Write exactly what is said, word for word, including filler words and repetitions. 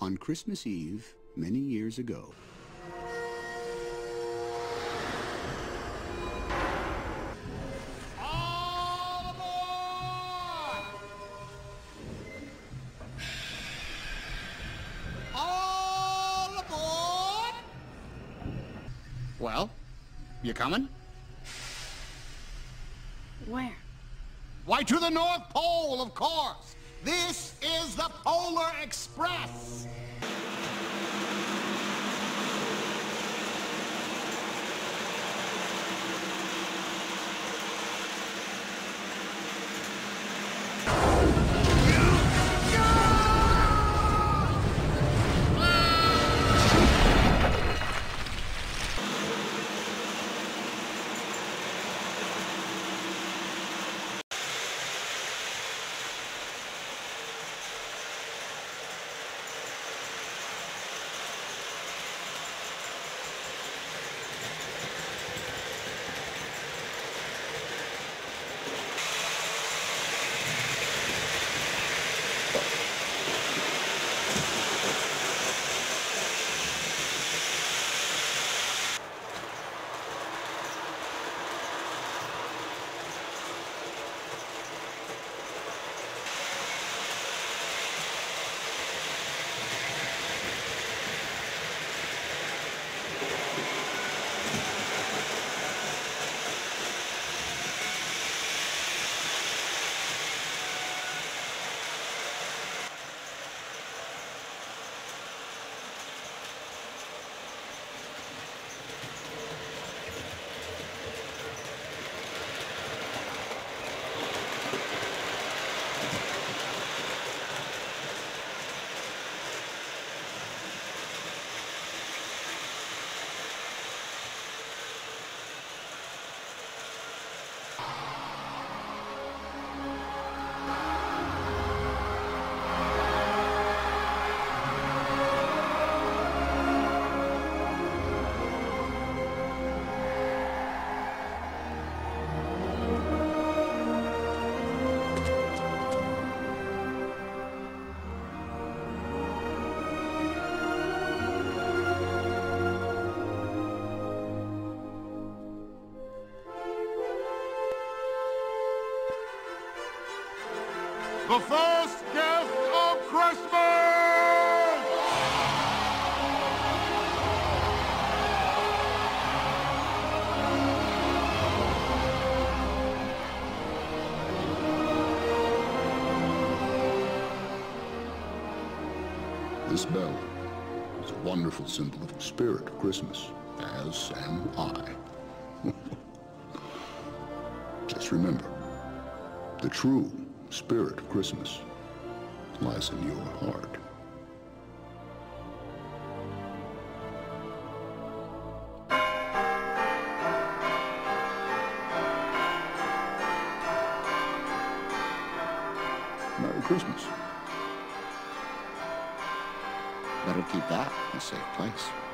On Christmas Eve, many years ago, all aboard! All aboard! Well, you coming? Where? Why, to the North Pole, of course. This is the Polar Express. The first gift of Christmas! this bell is a wonderful symbol of the spirit of Christmas, as am I. Just remember, the true spirit of Christmas lies in your heart. Merry Christmas. Better keep that in a safe place.